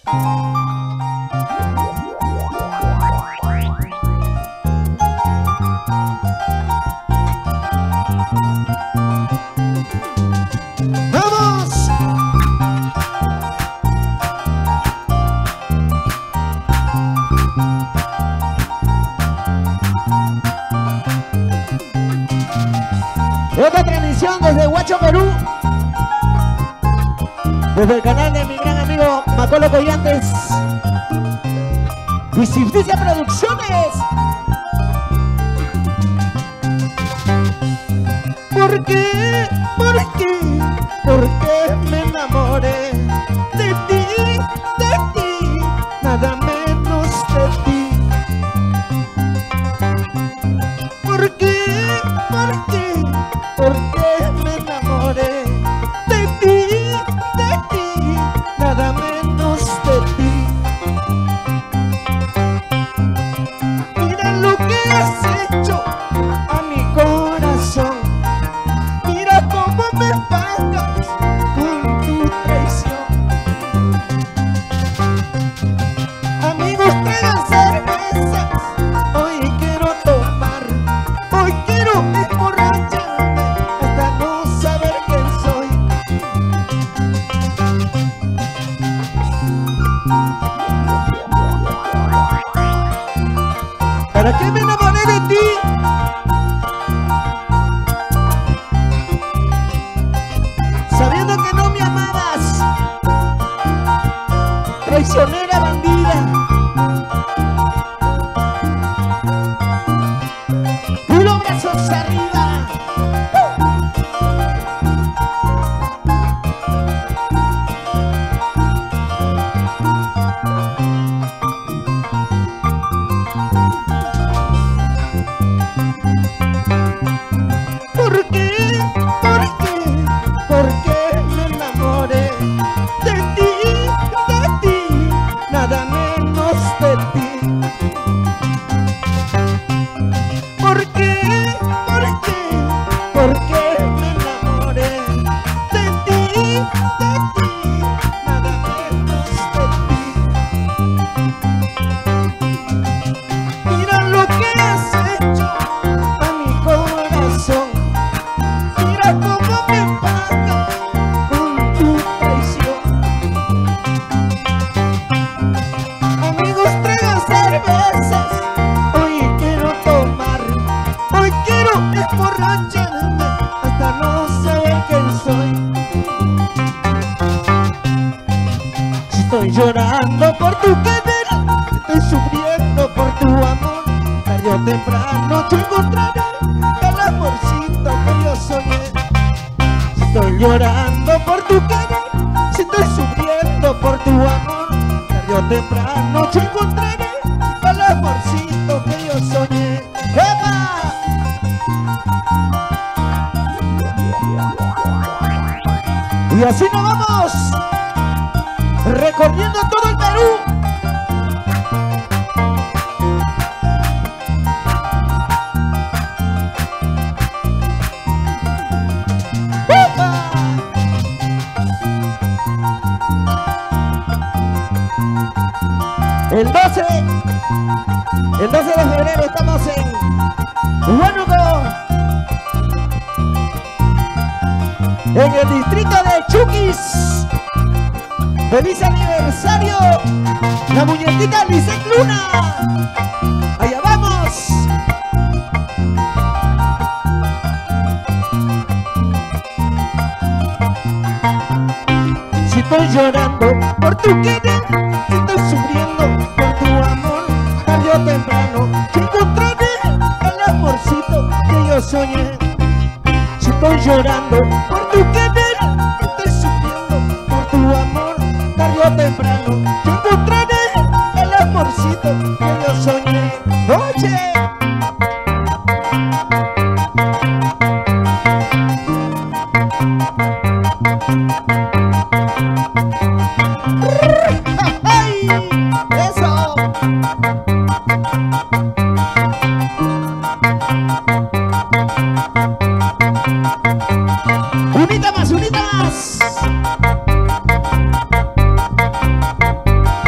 ¡Vamos! Otra transmisión desde Huacho, Perú. Desde el canal de mi gran amigo Macolo Collantes. Visibiliza Producciones. ¿Por qué? ¿Por qué? ¿Por qué me enamoré de ti? De ti, nada menos de ti. ¿Por qué? ¿Por qué? ¿Por qué me enamoré de ti? De ti, nada menos de ti. Mira lo que has hecho a mi corazón. Mira cómo me pagas con tu traición. Amigos, traigan cervezas. Hoy quiero tomar. Hoy quiero emborracharme hasta no saber quién soy. ¿Para qué me enamoré de ti? Sabiendo que no me amabas, traicionera, bandida. Y los brazos arriba. ¿Por qué? ¿Por qué? ¿Por qué me enamoré de ti? De ti, nada menos de ti. ¿Por qué? ¿Por qué? ¿Por qué me enamoré de ti? De ti, nada menos de ti. Mira lo que has hecho a mi corazón. Mira cómo me pagas con tu traición. Amigos, traigan cervezas. Hoy quiero tomar. Hoy quiero emborracharme hasta no saber quién soy. Si estoy llorando por tu querer, estoy sufriendo por tu amor. Tarde o temprano yo encontraré el amorcito que yo soñé. Si estoy llorando por tu querer, si estoy sufriendo por tu amor, tarde o temprano yo encontraré el amorcito que yo soñé. ¡Epa! Y así nos vamos recorriendo todo el Perú. ¡Epa! El 12 de febrero estamos en Huánuco, en el distrito de Chuquis. ¡Feliz aniversario! La muñequita Lisette Luna. ¡Allá vamos! Si estoy llorando por tu querer, si estoy sufriendo por tu amor, tarde o temprano yo encontraré el amorcito que yo soñé. Si estoy llorando por tu querer, si estoy sufriendo por tu amor, tarde o temprano yo encontraré el amorcito que yo soñé. ¡Oye! ¡Ay! ¡Eso! ¡Unita más, unita más!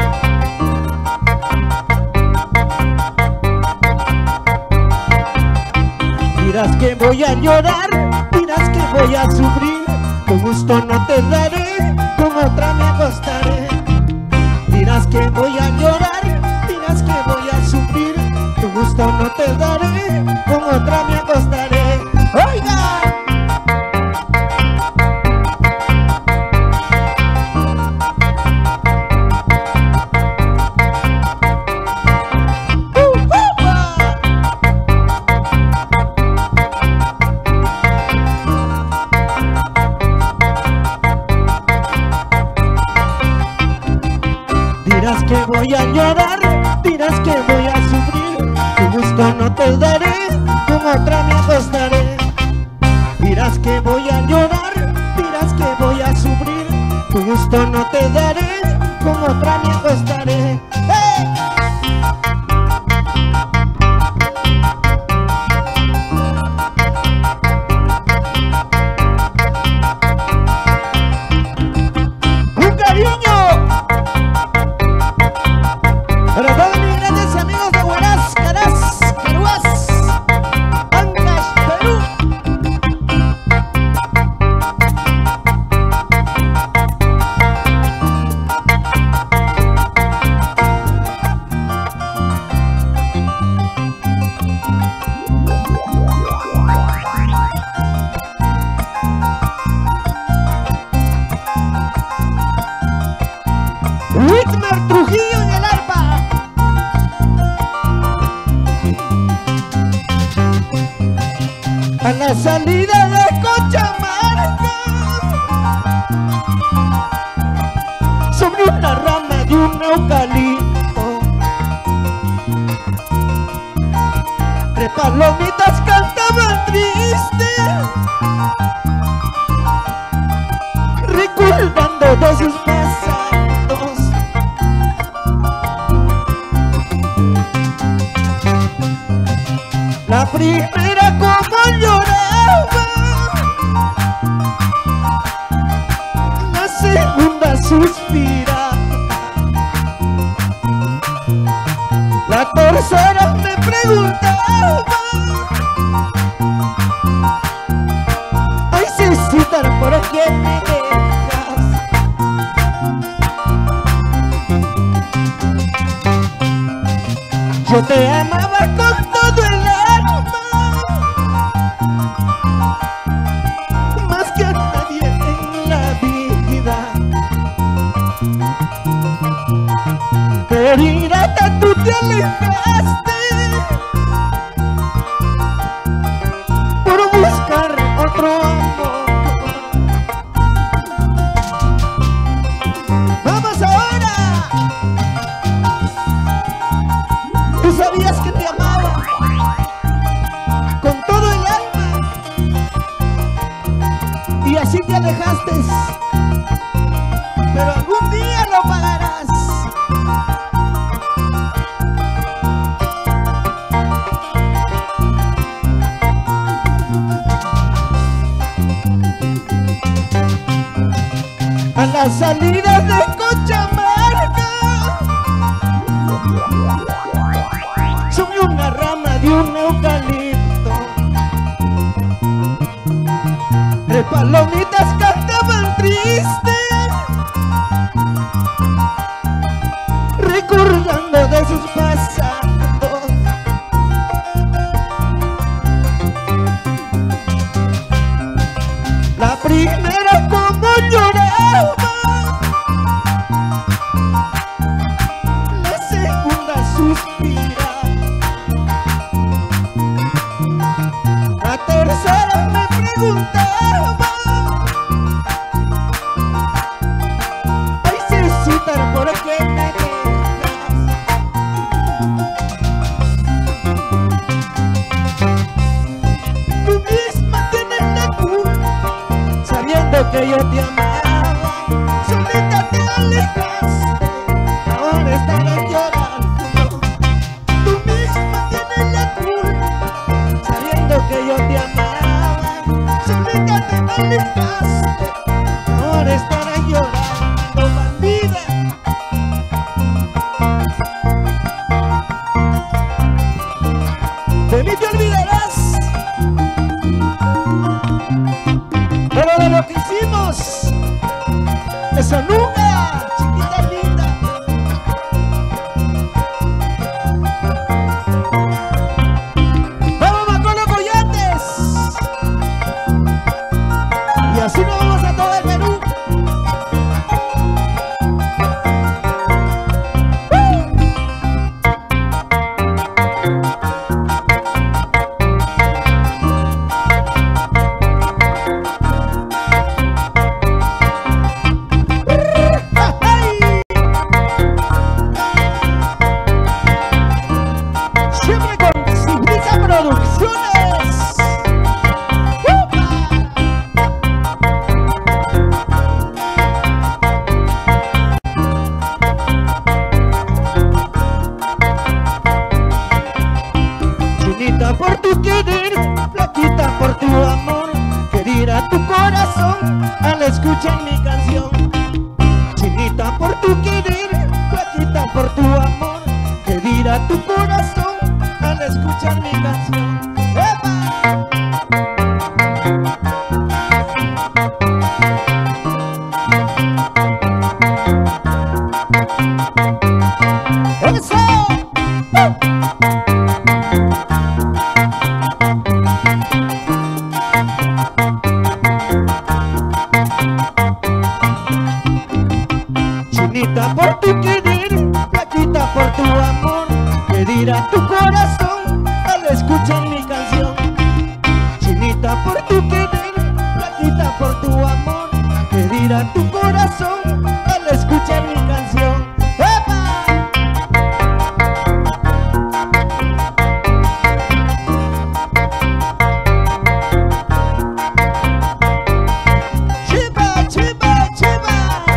voy a llorar, dirás que voy a sufrir, con gusto no te daré, con otra me acostaré. Dirás que voy a llorar, dirás que voy a sufrir, con gusto no te daré, con otra me acostaré. ¡Oiga! Dirás que voy a llorar, dirás que voy a sufrir, tu gusto no te daré, con otra me acostaré. Dirás que voy a llorar, dirás que voy a sufrir, tu gusto no te daré, con otra me acostaré. ¡Hey! ¡Un cariño! Para todos mis grandes amigos de Huaraz, Caraz, Caruás, Ancash, Perú. Whitmer Trujillo en el arpa. A la salida de Cochamarca, sobre una rama de un eucalipto, tres palomitas cantaban triste, recordando de sus pasados. La primera como lloraba, la segunda suspiraba, la tercera me preguntaba: ay, Cecita, ¿por qué me dejas? Yo te amaba con todo el alma, más que a nadie en la vida. Pero ingrata, tú te alejaste por buscar otro amor. ¡Vamos ahora! Tú sabías que te amaba con todo el alma y así te alejaste, pero algún día lo pagarás. A la salida de Cochamarca, sobre una rama de un eucalipto, tres palomitas cantaban triste, recordando de sus pasados. La primera como lloraba, la segunda suspiraba, la tercera me preguntaba: ay, Cecita, ¿por qué me dejas? Tú misma tienes la culpa, sabiendo que yo te amaba, solita te alejaste, ahora estarás llorando. Tú misma tienes la culpa, sabiendo que yo te amaba, solita te alejaste, ahora estarás llorando, bandida. De mí te olvidarás. Producciones. Chinita por tu querer, flaquita por tu amor, que dirá tu corazón al escuchar mi canción. Chinita por tu querer, flaquita por tu amor, que dirá tu corazón al escuchar mi canción. ¡Epa! ¡Eso! Chinita por tu querer, flaquita por tu amor, que dirá tu corazón al escuchar mi canción. Chinita por tu querer, flaquita por tu amor, que dirá tu corazón al escuchar mi canción. ¡Epa! ¡Chiva, chiva, chiva!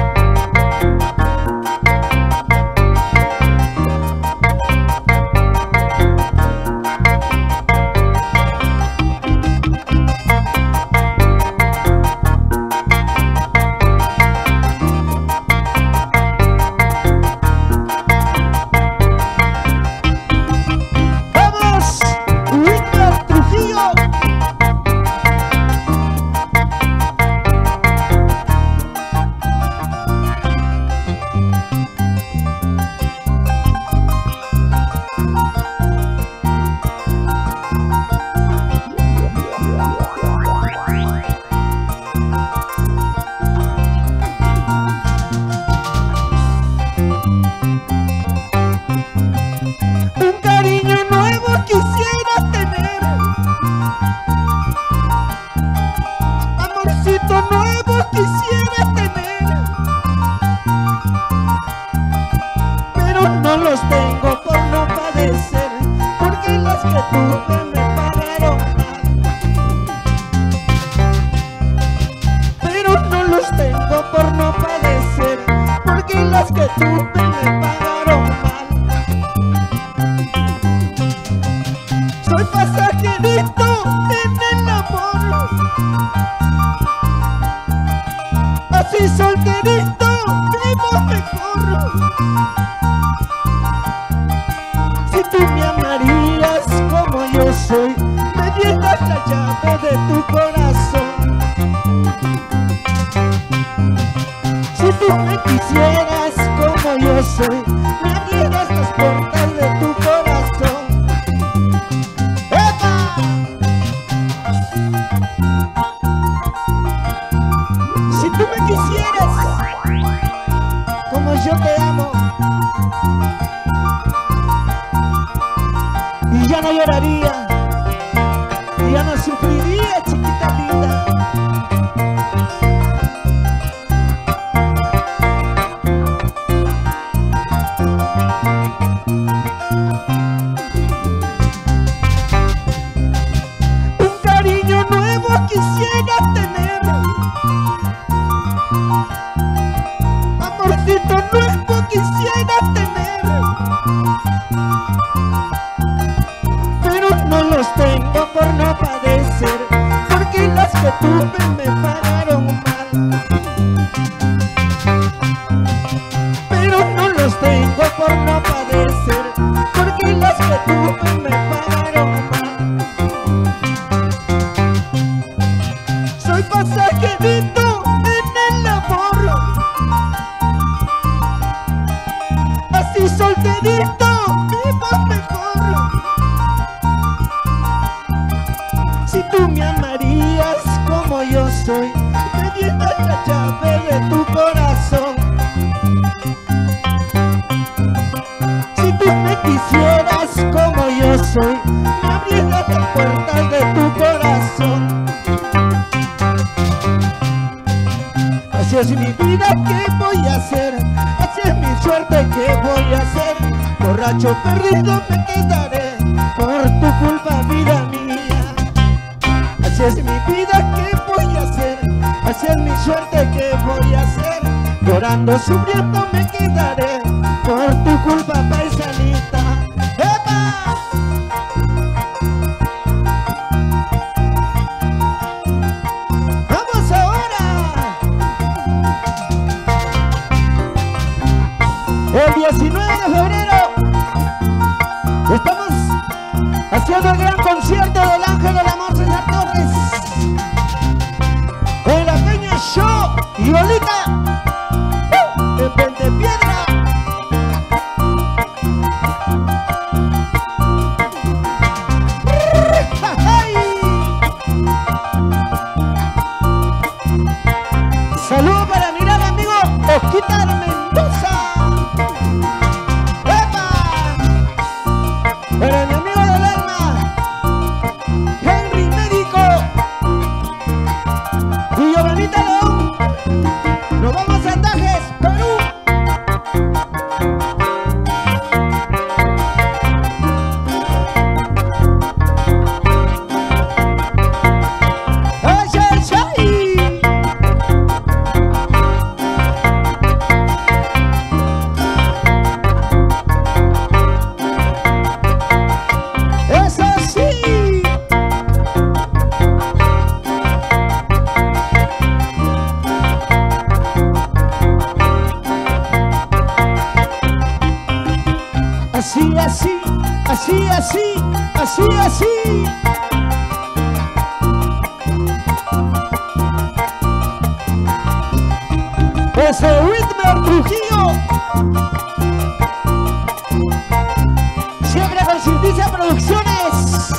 Un cariño nuevo quisiera tener, amorcito nuevo quisiera tener, pero no los tengo por no padecer, porque las que tuve me pagaron mal. Pero no los tengo por no padecer, porque las que tuve me pagaron mal. Soy pasajerito en el amor, así solterito vivo mejor. Si tú me amarías como yo soy, me dieras la llave de tu corazón. Si tú me quisieras como yo soy, me abrieras las puertas de tu corazón. Si tú me quisieras como yo te amo, y ya no lloraría, y ya no sufriría, chiquita linda. Un cariño nuevo quisiera tener, amorcito nuevo quisiera tener, pero no los tengo por no padecer, porque las que tuve me pagaron mal. Pero no los tengo por no padecer, porque las que tuve me pagaron mal. Soy pasajerito en el amor, así solterito vivo mejor. Si tú me amarías como yo soy, me dieras la llave de tu corazón. Si tú me quisieras como yo soy, me abrieras las puertas de tu corazón. Así es mi vida, ¿qué voy a hacer? Así es mi suerte, ¿qué voy a hacer? Borracho perdido me quedaré, por tu culpa vida Así es mi vida, ¿qué voy a hacer? Así es mi suerte, ¿qué voy a hacer? Llorando, sufriendo me quedaré por tu culpa, paisanita. ¡Epa! ¡Vamos ahora! El 19 de febrero estamos haciendo el gran concierto del Ángel del Amor César Torres en la Peña Show y Olita en Puente Piedra. Saludos para mi gran amigo Osquitar Mendoza. ¡Epa! Para mi amigo del alma Henry Médico y Giovanita León. Nos vamos a Tajes, Perú. ¡Ay, ay, ay! ¡Eso sí! Así, así, así, así, así, así. Ese Whitmer Trujillo. Siempre con Cinticia Producciones.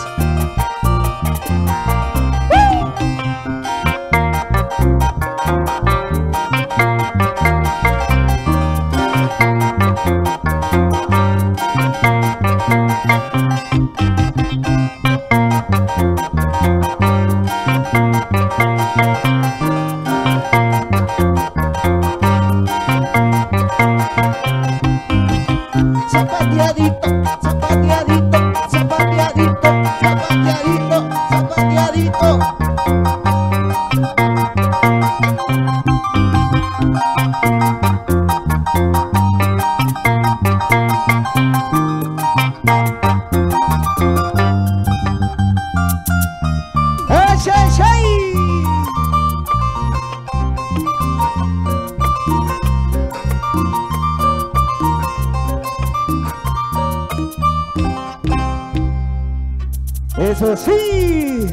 Zapateadito, zapateadito, zapateadito, zapateadito, zapateadito. ¡Ay, ay, ay! ¡Eso sí!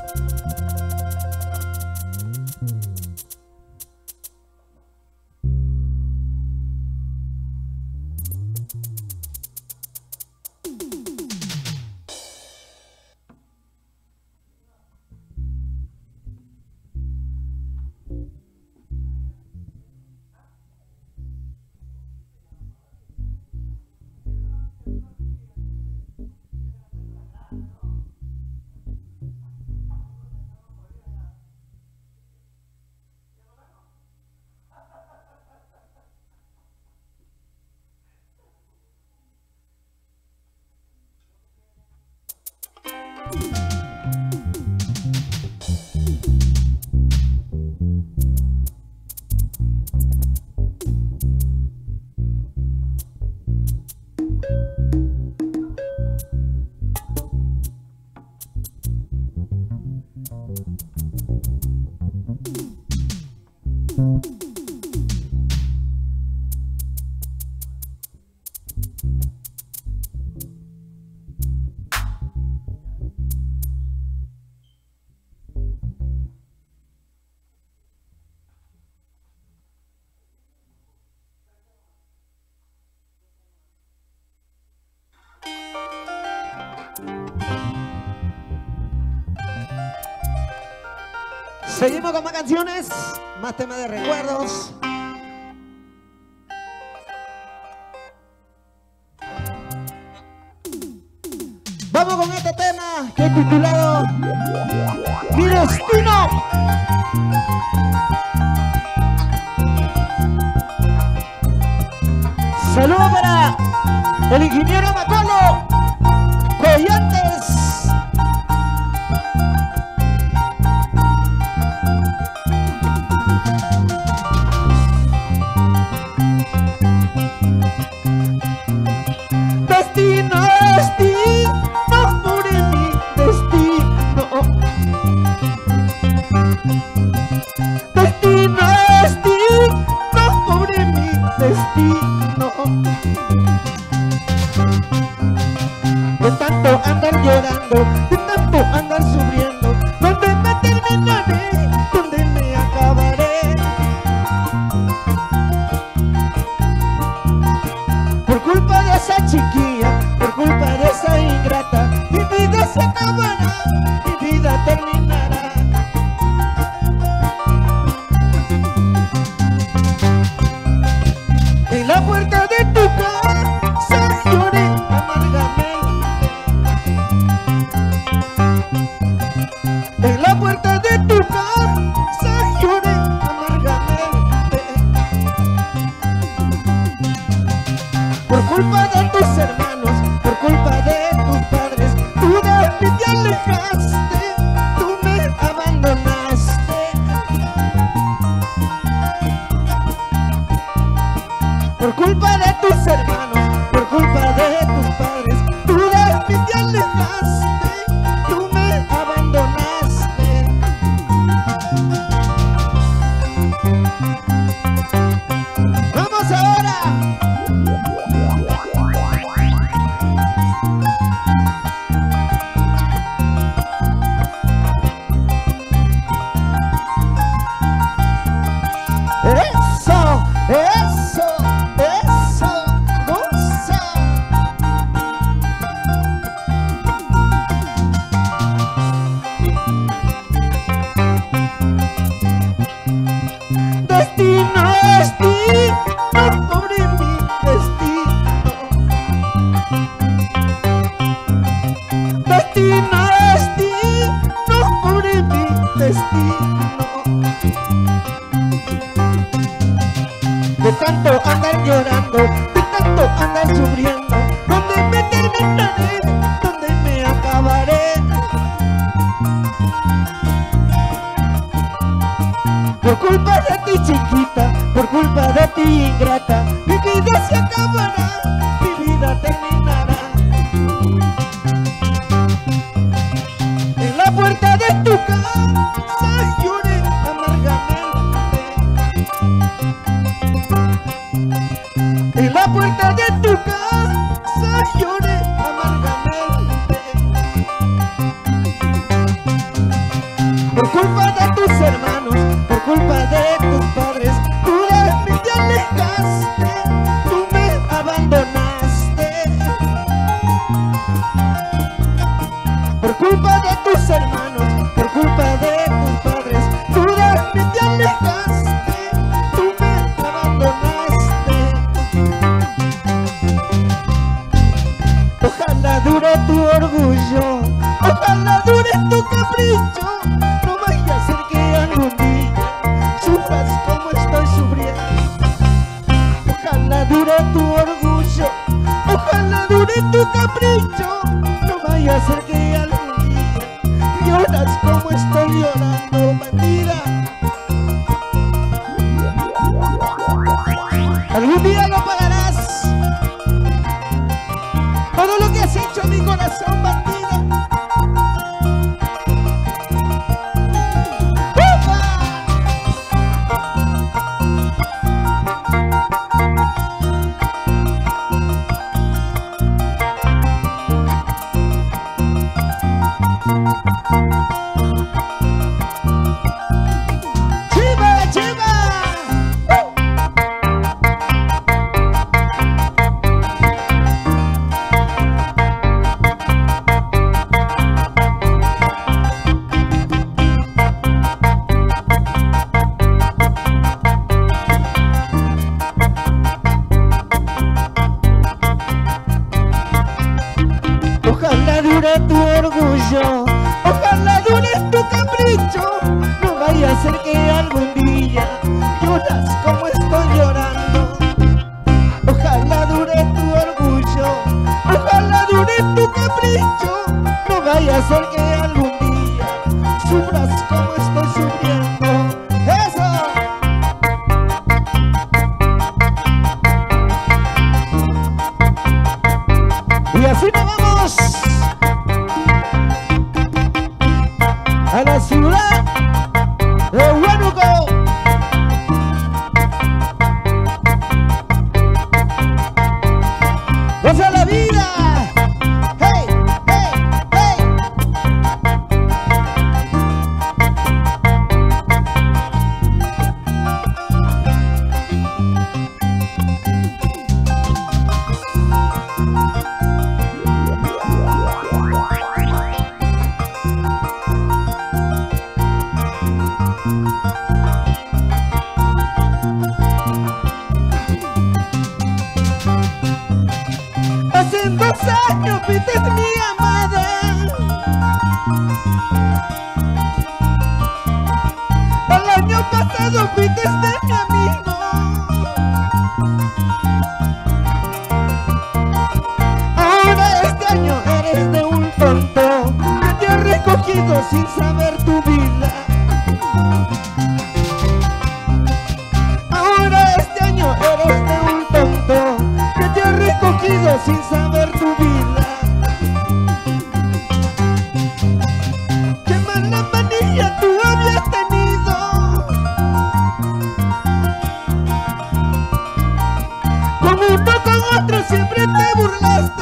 Seguimos con más canciones, más temas de recuerdos. Vamos con este tema que he titulado Mi Destino. Saludos para el ingeniero Macolo Collantes. tanto andar llorando, de tanto andar sufriendo, ¿dónde me terminaré? ¿Dónde me acabaré? Por culpa de esa chiquilla, por culpa de esa ingrata, mi vida se acabará, mi vida terminará. En la puerta de tu casa lloré amargamente. En la puerta de tu casa lloré amargamente. Por culpa de tus hermanos, por culpa de tus padres, tú de mí te alejaste, tú me abandonaste. Por culpa de tus hermanos, por culpa de tus padres, tú de mí te alejaste, tú me abandonaste. ¡Vamos ahora! ¡Eso! ¡Eso! ¡Eso! ¡Goza! Destino, destino, pobre mi destino. Destino, destino, pobre mi destino. De tanto andar llorando, de tanto andar sufriendo, ¿dónde me terminaré? ¿Dónde me acabaré? Por culpa de ti chiquita, por culpa de ti ingrata, mi vida se acabará, mi vida terminará. En la puerta de tu casa lloré amargamente. En la puerta de tu casa lloré amargamente. Por culpa de tus hermanos, por culpa de tus padres, tú de mí te alejaste, tú me abandonaste. Por culpa de tus hermanos, por culpa de tus padres, tú de mí te alejaste, tú me abandonaste. Ojalá dure tu orgullo, ojalá dure tu capricho, no vaya a ser que algún día sufras como estoy sufriendo. Ojalá dure tu orgullo, ojalá dure tu capricho, no vaya a ser que algún día lloras como estoy llorando, bandida. Algún día lo pagarás, todo lo que has hecho a mi corazón, bandida. Ojalá dure tu orgullo, ojalá dure tu capricho, no vaya a ser que algún día lloras como estoy llorando. Ojalá dure tu orgullo, ojalá dure tu capricho, no vaya a ser que algún día sufras como estoy sufriendo. ¡Eso! Y así nos vamos a la ciudad de Huánuco. ¡Goza la vida! ¡Hey, hey! fuiste mi amada. El año pasado fuiste mi amigo. Ahora este año eres de un tonto que te ha recogido sin saber tu vida. Ahora este año eres de un tonto que te ha recogido sin saber tu vida. Qué mala manía tú habías tenido. Con uno con otro siempre te burlaste.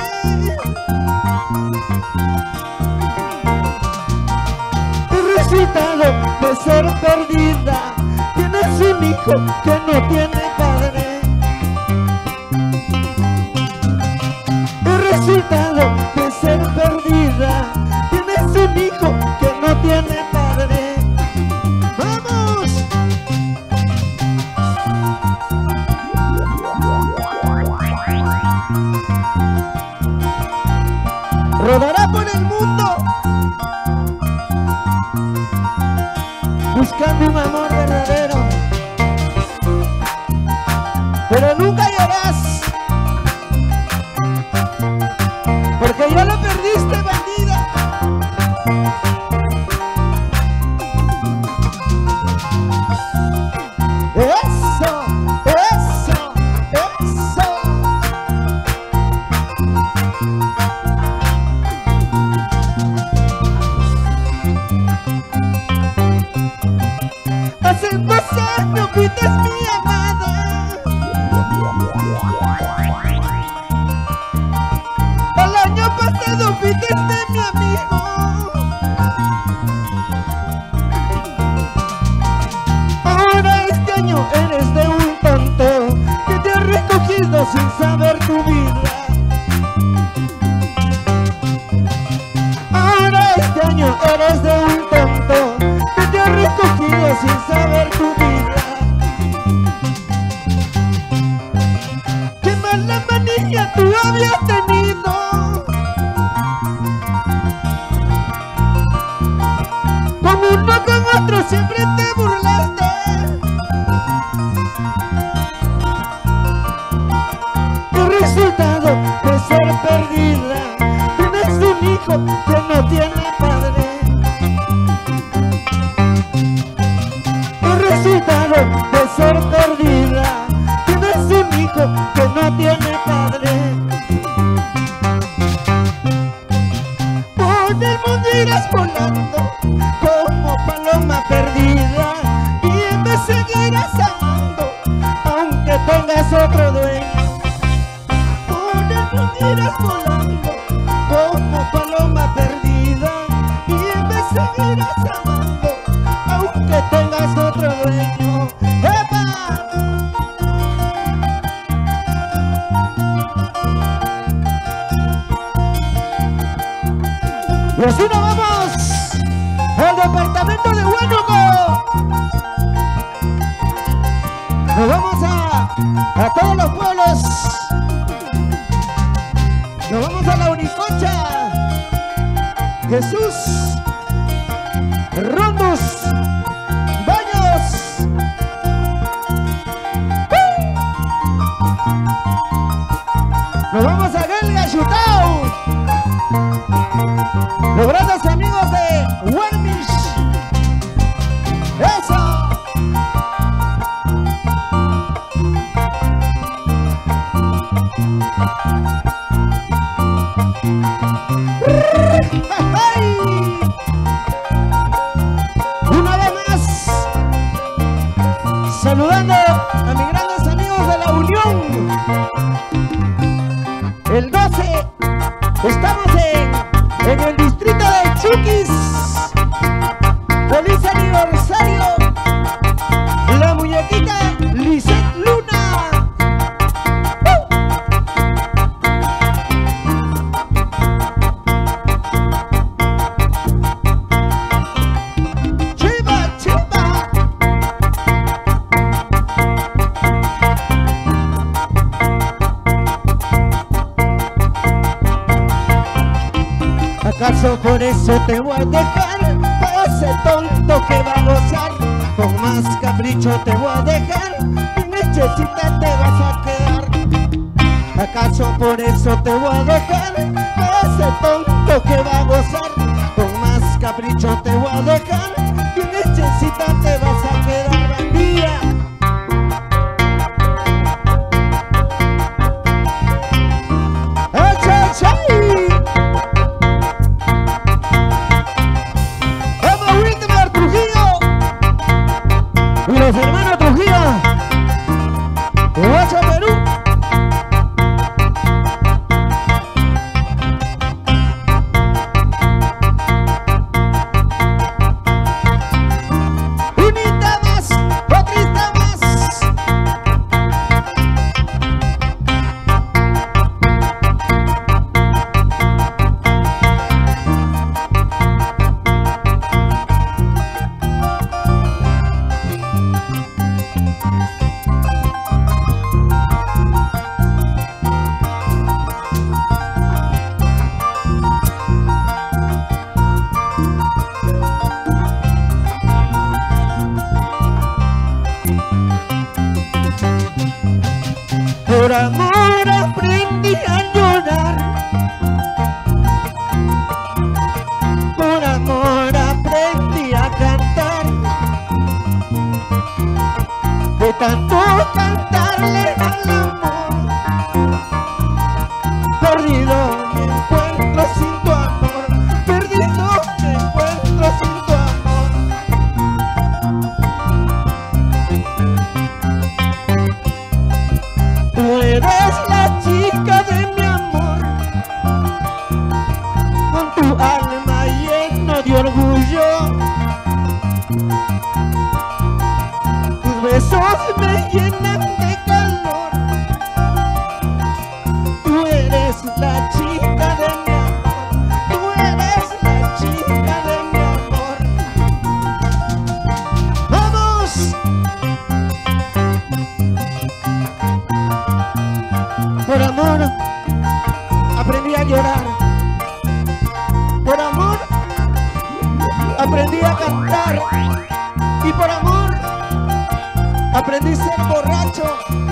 El resultado de ser perdida, tienes un hijo que no tiene padre. El resultado de ser perdida, tienes un hijo que no tiene padre. ¡Vamos! Rodará por el mundo buscando un amor verdadero, pero nunca llorás, porque ya lo perdiste, bandida. Eso, eso, eso. Hace 2 años fuiste mi amada. El año pasado fuiste mi amigo. Ahora este año eres de un tonto que te ha recogido sin saber tu vida. Ahora este año eres de un tonto que te ha recogido sin saber tu vida. Qué mala manía tú habías tenido. Con uno con otro siempre te burlaste. El resultado de ser perdida, tienes un hijo que no tiene padre. El resultado de ser perdida, tienes un hijo que no tiene padre. Por el mundo irás volando como paloma perdida, y me seguirás amando aunque tengas otro dueño. Por el mundo irás volando como paloma perdida, y me seguirás amando aunque tengas otro dueño. ¡Epa! Y así nos vamos al departamento de Huánuco. Nos vamos a todos los pueblos. Nos vamos a la Uniconcha, Jesús, Rondos, Baños. Nos vamos a Gelga, Chutao. Los grandes amigos de Warmish. ¡Eso! Una vez más, saludando a mis grandes amigos de la Unión. El 12 estamos en el distrito de Chuquis. ¡Feliz aniversario! La muñequita Lisette Luna. ¡Chiva, chiva! ¿Acaso por eso te voy a dejar? Ese tonto que va a gozar, con más capricho te voy a dejar, y necesita te vas a quedar. ¿Acaso por eso te voy a dejar? Ese tonto que va a gozar, con más capricho te voy a dejar, y necesita te vas a quedar. Bandía. Los hermanos Trujillo, Guacha, Perú. Unita más, otrita más. Por amor aprendí a llorar, por amor aprendí a cantar, de tanto cantarle al amor, perdido me encuentro sin tu amor, perdido me encuentro sin tu amor. Tú eres la chica de mi amor, con tu alma lleno de orgullo. Tus besos me llenan de calor. Tú eres la chica de mi amor, tú eres la chica de mi amor. ¡Vamos! Por amor aprendí a llorar, por amor aprendí a cantar, y por amor aprendí a ser borracho.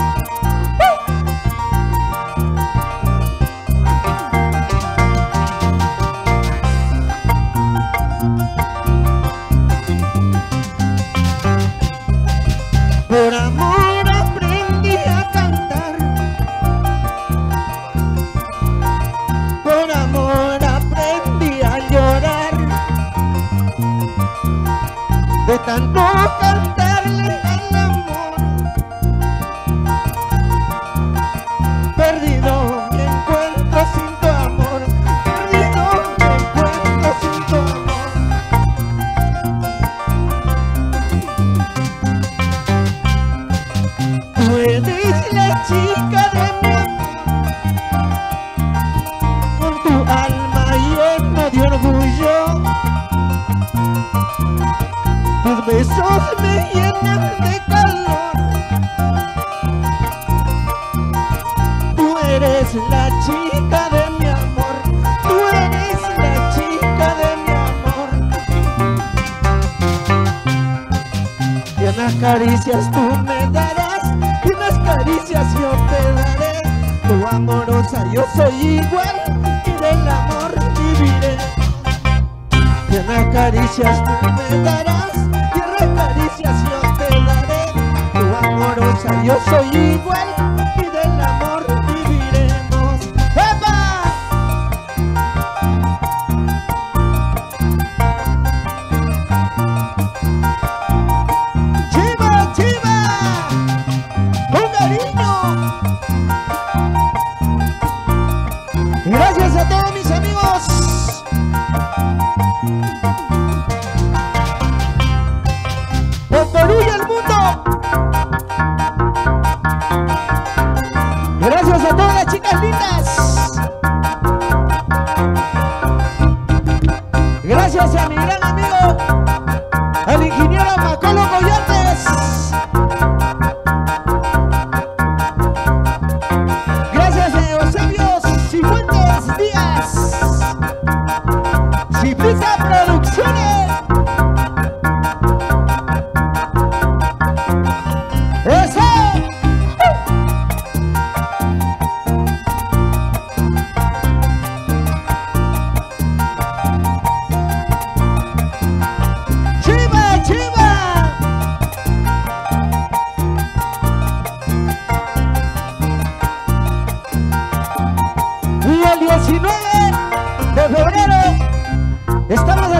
Por amor aprendí a cantar, por amor aprendí a llorar, de tanto cantarle al amor, perdido me encuentro sin tu amor, perdido me encuentro sin tu amor. Tú eres la chica de mi amor, con tu alma llena de orgullo. Tus besos me llenan de calor. Tú eres la chica de mi amor, tú eres la chica de mi amor. Y unas caricias tú me darás, y unas caricias yo te daré. Tu amorosa yo soy igual, y del amor viviré. Y unas caricias tú me darás, y unas caricias yo te daré. Tu amorosa yo soy igual, y del amor viviremos. ¡Epa! ¡Chiva, chiva! ¡Con cariño! Gracias a todos mis amigos. Por Perú y el mundo. Gracias a todas las chicas lindas. Gracias a mi gran amigo, al ingeniero Macolo Coyotes. Gracias a Eusebio Cifuentes Díaz.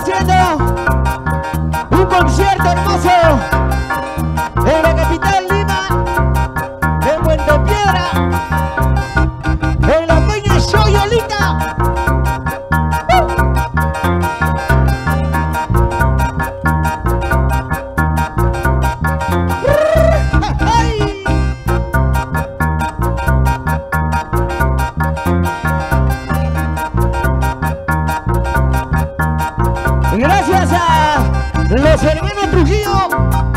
haciendo un concierto hermoso en la capital Lima, en Puente Piedra, en la Peña Xoyolita. Gracias a los hermanos Trujillo